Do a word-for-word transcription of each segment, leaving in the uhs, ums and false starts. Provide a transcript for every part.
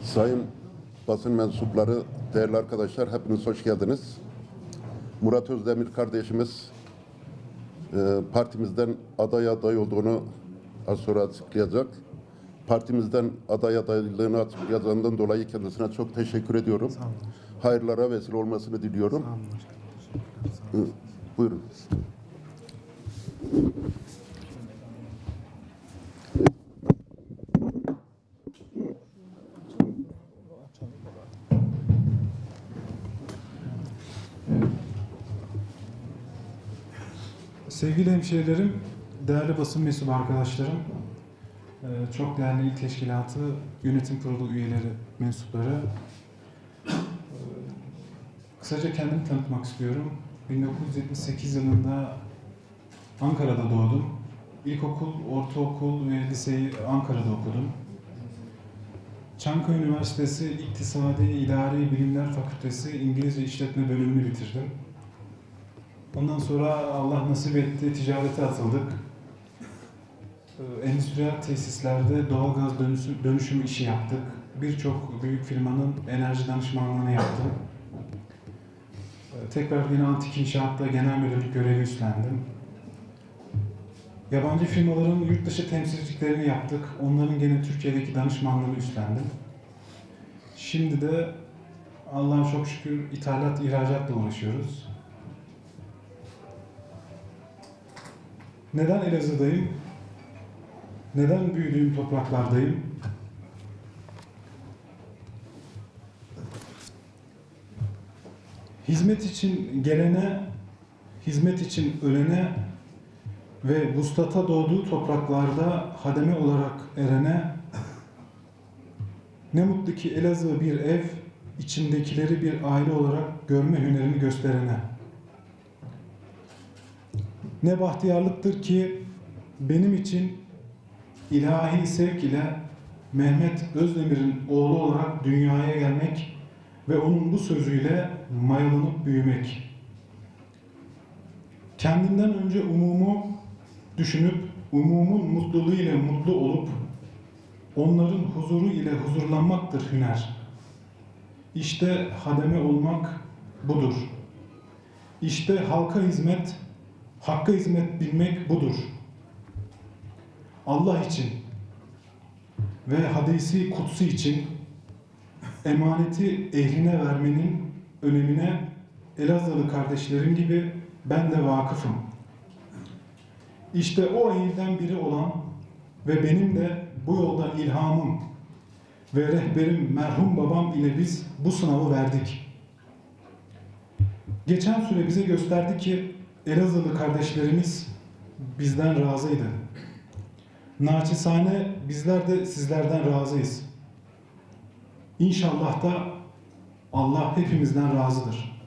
Sayın basın mensupları, değerli arkadaşlar, hepiniz hoş geldiniz. Murat Özdemir kardeşimiz e, partimizden aday aday olduğunu az sonra açıklayacak. Partimizden aday adaylığını açıklayacağından dolayı kendisine çok teşekkür ediyorum. Sağ olun. Hayırlara vesile olmasını diliyorum. Sağ olun hocam. E, buyurun. Sevgili hemşehrilerim, değerli basın mensubu arkadaşlarım, çok değerli İl Teşkilatı Yönetim Kurulu üyeleri, mensupları. Kısaca kendimi tanıtmak istiyorum. bin dokuz yüz yetmiş sekiz yılında Ankara'da doğdum. İlkokul, ortaokul ve liseyi Ankara'da okudum. Çankaya Üniversitesi İktisadi İdari Bilimler Fakültesi İngilizce İşletme bölümünü bitirdim. Ondan sonra Allah nasip etti, ticarete atıldık. Endüstriyel tesislerde doğalgaz dönüşüm, dönüşüm işi yaptık. Birçok büyük firmanın enerji danışmanlığını yaptım. Tekrar yine Antik İnşaat'ta genel müdürlük görevi üstlendim. Yabancı firmaların yurt dışı temsilciliklerini yaptık. Onların gene Türkiye'deki danışmanlığını üstlendim. Şimdi de Allah'a çok şükür ithalat, ihracatla uğraşıyoruz. Neden Elazığ'dayım? Neden büyüdüğüm topraklardayım? Hizmet için gelene, hizmet için ölene ve vuslata doğduğu topraklarda hademe olarak erene, ne mutlu ki Elazığ bir ev, içindekileri bir aile olarak görme hünerini gösterene. Ne bahtiyarlıktır ki benim için ilahi sevk ile Mehmet Özdemir'in oğlu olarak dünyaya gelmek ve onun bu sözüyle mayalanıp büyümek. Kendimden önce umumu düşünüp umumun mutluluğu ile mutlu olup onların huzuru ile huzurlanmaktır hüner. İşte hademe olmak budur. İşte halka hizmet, hakka hizmet bilmek budur. Allah için ve hadisi kutsi için emaneti ehline vermenin önemine Elazığlı kardeşlerim gibi ben de vakıfım. İşte o ehilden biri olan ve benim de bu yolda ilhamım ve rehberim merhum babam ile biz bu sınavı verdik. Geçen süre bize gösterdi ki Elazığlı kardeşlerimiz bizden razıydı. Naçizane bizler de sizlerden razıyız. İnşallah da Allah hepimizden razıdır.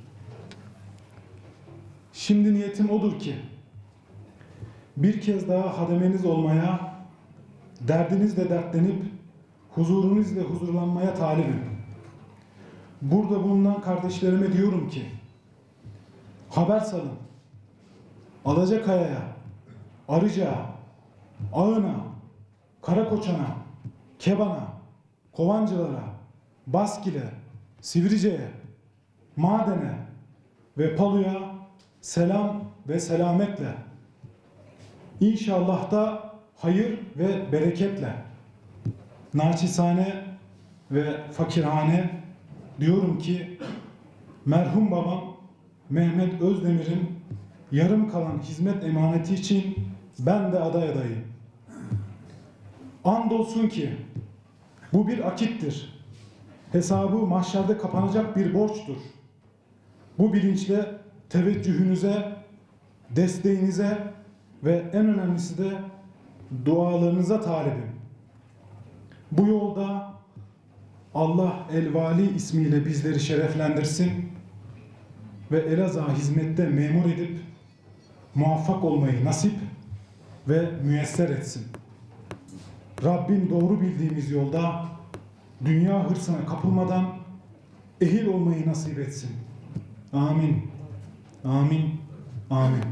Şimdi niyetim odur ki bir kez daha hademeniz olmaya, derdinizle dertlenip huzurunuzla huzurlanmaya talibim. Burada bulunan kardeşlerime diyorum ki haber salın. Alacakaya'ya, Arıca'ya, Ağına, Karakoçan'a, Keban'a, Kovancılar'a, Baskil'e, Sivrice'ye, Maden'e ve Palu'ya selam ve selametle. İnşallah da hayır ve bereketle. Naçizane ve fakirhane diyorum ki merhum babam Mehmet Özdemir'in yarım kalan hizmet emaneti için ben de aday adayım. Andolsun ki bu bir akittir. Hesabı mahşerde kapanacak bir borçtur. Bu bilinçle teveccühünüze, desteğinize ve en önemlisi de dualarınıza talibim. Bu yolda Allah El-Vali ismiyle bizleri şereflendirsin ve Elazığ'a hizmette memur edip muvaffak olmayı nasip ve müyesser etsin. Rabbim doğru bildiğimiz yolda dünya hırsına kapılmadan ehil olmayı nasip etsin. Amin. Amin. Amin.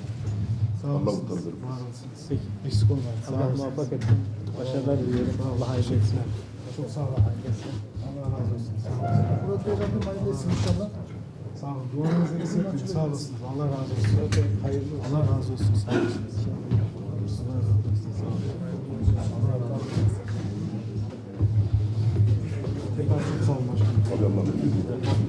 Sağ Allah olasınız. utandırmasın. Var olasınız. Peki, eksik olmayın. Sağ Allah olasınız. muvaffak etsin. Başarılar diliyorum. Allah hayırlı etsin. Çok sağ olun. Allah razı olsun. Sağ olun. Murat Bey'den hayırlı etsin inşallah. Sağ olun. Duanızı eksik etmeyin. Sağ olasınız. Allah razı olsun. Hayırlı olsun. Allah razı olsun. Sağ olasınız. Allah razı olsun. Sağ olun. Allah razı olsun. Tekrar çok sağ olun başkanım. Hadi Allah'a emanet olun.